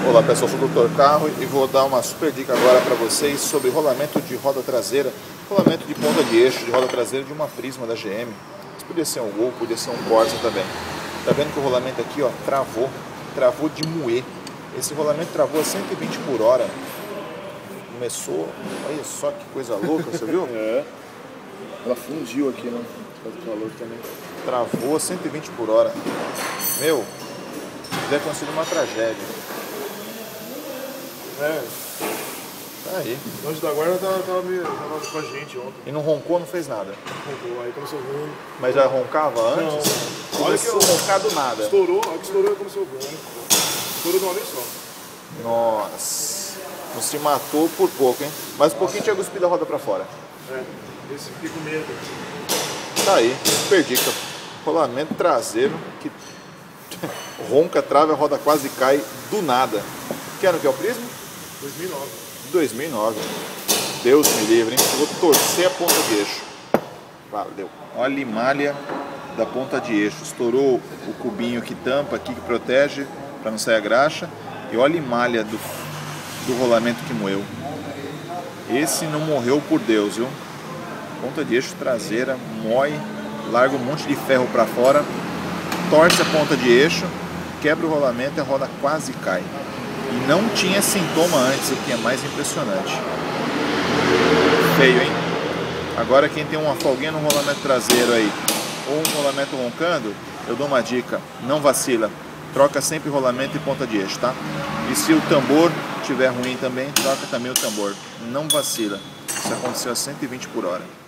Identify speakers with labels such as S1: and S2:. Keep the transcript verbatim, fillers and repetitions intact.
S1: Olá pessoal, sou o doutor Carro e vou dar uma super dica agora para vocês sobre rolamento de roda traseira, rolamento de ponta de eixo de roda traseira de uma Prisma da G M. Isso podia ser um Gol, podia ser um Corsa também. Tá vendo que o rolamento aqui, ó, travou, travou de moer. Esse rolamento travou a cento e vinte por hora. Começou, olha só que coisa louca, você viu?
S2: É. Ela fundiu aqui, né? Faz calor também.
S1: Travou a cento e vinte por hora. Meu, deve ter sido uma tragédia.
S2: É.
S1: Tá aí.
S2: O Anjo da Guarda tava, tava, meio, tava com a gente ontem.
S1: E não roncou, não fez nada.
S2: Roncou, aí começou o ruim.
S1: Mas já roncava antes?
S2: Não. Olha que
S1: Começou a roncar do nada.
S2: Estourou, a hora que estourou começou o ruim. Estourou de uma vez só.
S1: Nossa. Não se matou por pouco, hein? Mas um pouquinho tinha cuspido a roda pra fora.
S2: É. Esse fiquei com medo.
S1: Tá aí. Super dica. Rolamento traseiro que ronca, trava, a roda quase cai do nada. Que ano que é o Prisma?
S2: dois mil e nove.
S1: dois mil e nove. Deus me livre, hein? Eu vou torcer a ponta de eixo. Valeu. Olha a limalha da ponta de eixo. Estourou o cubinho que tampa aqui, que protege para não sair a graxa. E olha a limalha do, do rolamento que moeu. Esse não morreu por Deus, viu? Ponta de eixo traseira, mói, larga um monte de ferro para fora, torce a ponta de eixo, quebra o rolamento e a roda quase cai. E não tinha sintoma antes, o que é mais impressionante. Feio, hein? Agora quem tem uma folguinha no rolamento traseiro aí, ou um rolamento roncando, eu dou uma dica, não vacila. Troca sempre rolamento e ponta de eixo, tá? E se o tambor estiver ruim também, troca também o tambor. Não vacila. Isso aconteceu a cento e vinte por hora.